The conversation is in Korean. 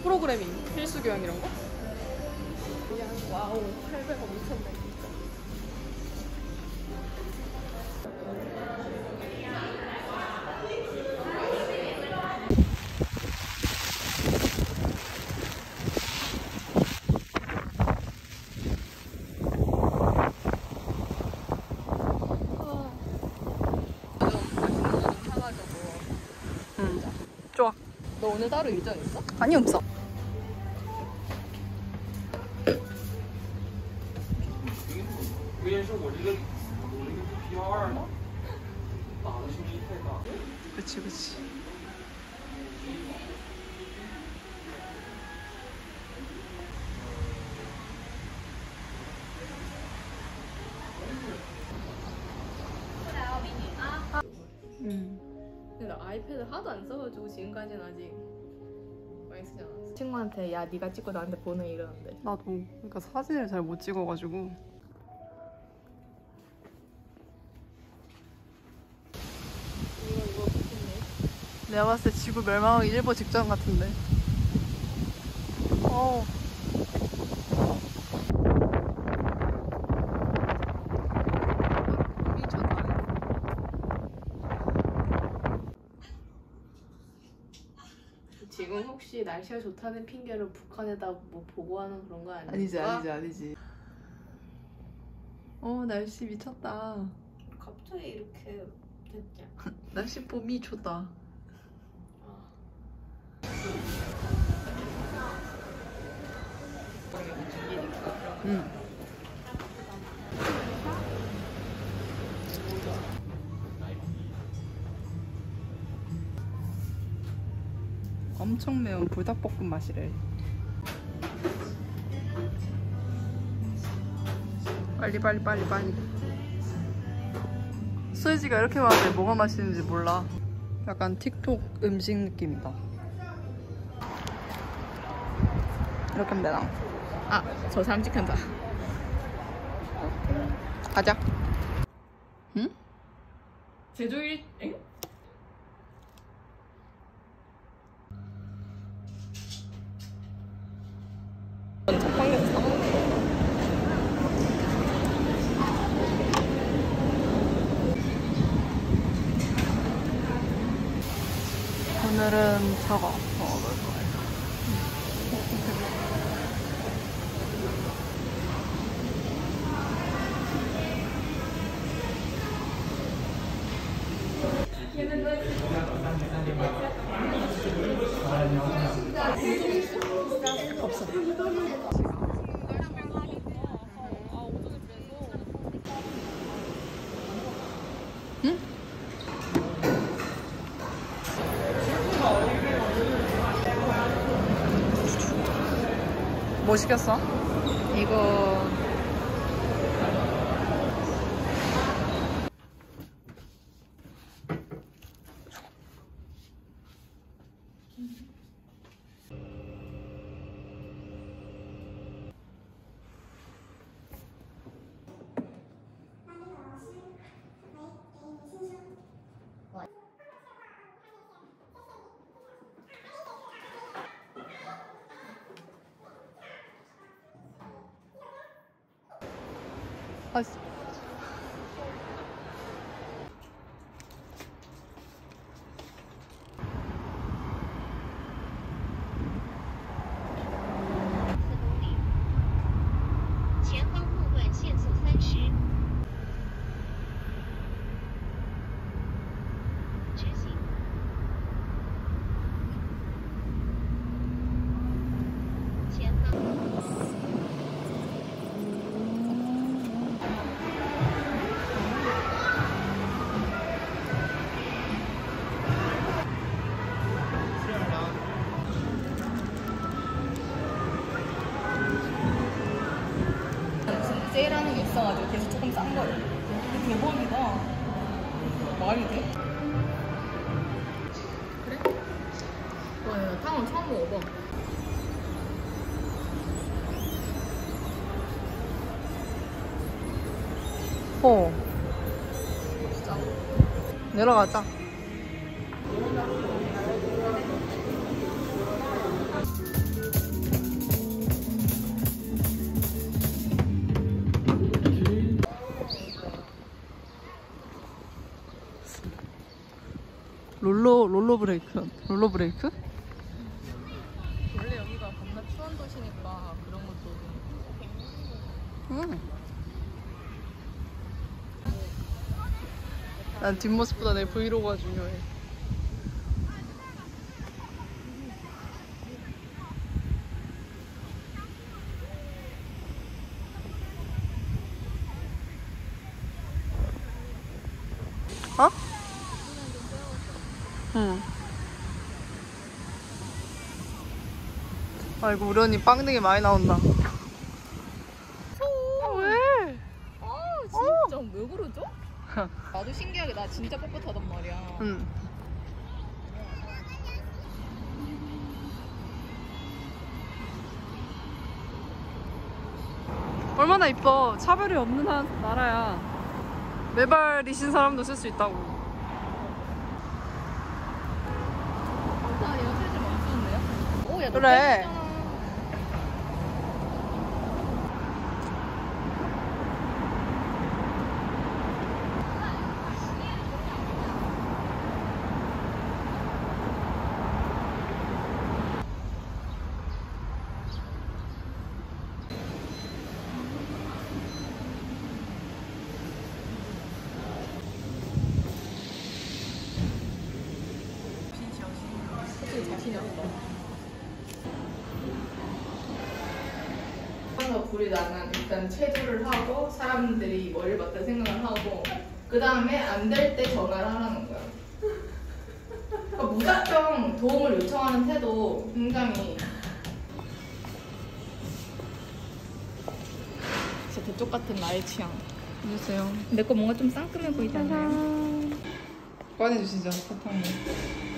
프로그래밍, 필수 교양 이런 거? 와우, 800원 미쳤네 진짜. 좋아. 너 오늘 따로 일정 있어? 아니 없어. 그치 그치. 근데 나 아이패드 하도 안 써가지고 지금까지는 아직 많이 쓰지 않았어. 친구한테 야 네가 찍고 나한테 보내 이러는데. 나도 그러니까 사진을 잘 못 찍어가지고. 이거 좋겠네. 내가 봤을 때 지구 멸망하기 일보 직전 같은데. 지금 혹시 날씨가 좋다는 핑계로 북한에다 뭐 보고하는 그런 거 아니야? 아니지. 날씨 미쳤다. 갑자기 이렇게 됐냐? 날씨 봄이 좋다. 응. 엄청 매운 불닭볶음 맛이래. 빨리. 소세지가 이렇게 많은데 뭐가 맛있는지 몰라. 약간 틱톡 음식 느낌이다. 이렇게 하면 되나? 아, 저 사람 찍힌다. 가자. 응? 제주 엥? 오늘은 저거 먹어볼 거예요. 없어. 응? 뭐 시켰어? 이거 아씨. 세일하는 게 있어가지고 계속 조금 싼 거를. 대박이다. 말이 돼? 그래? 와, 야, 탕을 처음 먹어봐. 진짜. 내려가자. 롤러브레이크. 롤러브레이크? 원래 여기가 겁나 추운 도시니까 그런 것도 응. 난 뒷모습보다 내 브이로그가 중요해. 어? 응. 아이고 우리 언니 빵댕이 많이 나온다. 왜? 아 진짜 왜 그러죠? 나도 신기하게 나 진짜 뻣뻣하단 말이야. 응. 얼마나 이뻐. 차별이 없는 나라야. 매발이신 사람도 쓸 수 있다고. 아 얘가 슬슬 멈추는데요? 오야 너 그래. 뺐잖아. 솔직히 자신이 없어. 그래서 불이 나면 일단 체조를 하고 사람들이 머리를 맞다 생각을 하고 그 다음에 안 될 때 전화를 하라는 거야. 그러니까 무작정 도움을 요청하는 태도 굉장히 진짜 대쪽 같은 나의 취향. 해주세요. 내 거 뭔가 좀 쌍끔해 보이지 않나요? 꺼내주시죠, 사탕을.